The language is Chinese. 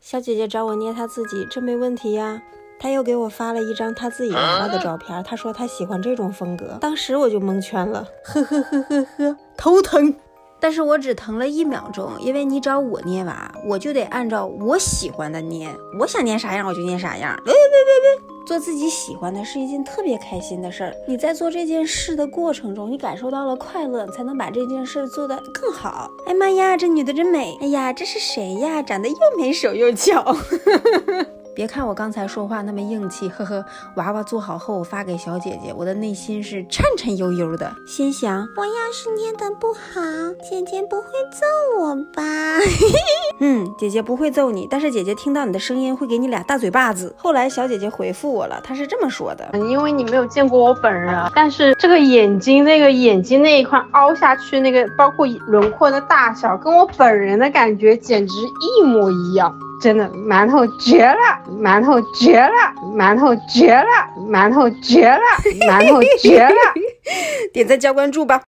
小姐姐找我捏她自己，这没问题呀。她又给我发了一张她自己娃娃的照片，她说她喜欢这种风格。当时我就蒙圈了，呵呵呵呵呵，头疼。但是我只疼了1秒钟，因为你找我捏娃，我就得按照我喜欢的捏，我想捏啥样我就捏啥样。别，做自己喜欢的是一件特别开心的事儿。你在做这件事的过程中，你感受到了快乐，你才能把这件事做得更好。哎妈呀，这女的真美！哎呀，这是谁呀？长得又美手又巧。别看我刚才说话那么硬气，呵呵。娃娃做好后我发给小姐姐，我的内心是颤颤悠悠的，心想我要是捏得不好，姐姐不会揍我吧？姐姐不会揍你，但是姐姐听到你的声音会给你俩大嘴巴子。后来小姐姐回复我了，她是这么说的： 因为你没有见过我本人，但是这个眼睛那一块凹下去那个，包括轮廓的大小，跟我本人的感觉简直一模一样。真的，馒头绝了，馒头绝了，馒头绝了，馒头绝了，馒头绝了！点赞加关注吧。